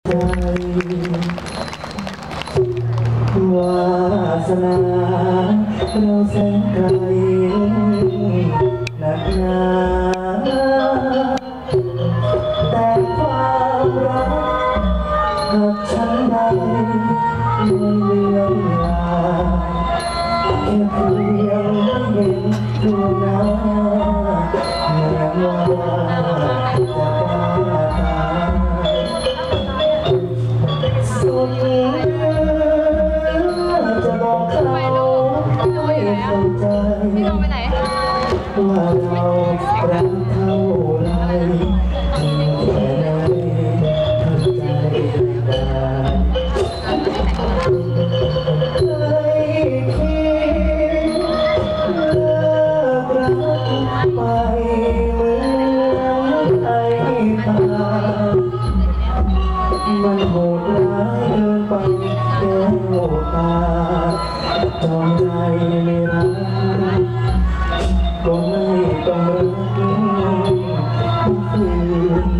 วาสนาเราแสนไกลหนักหนาแต่ความรักกับฉันได้ไม่เลือนลางแค่เพียงเห็นตัวหน้าเหมือนว่าจะบ้าตายสุดจะบอกเขาให้เข้าใจว่าเรารักเท่าไรที่แค่ไหนทำใจได้เคยคิดเลิกรักไปเหมือนไอ้ป่ามันโหดร้ายเกินไปแก้วตาจองใจไม่รักก็ไม่ต้องรักฝืน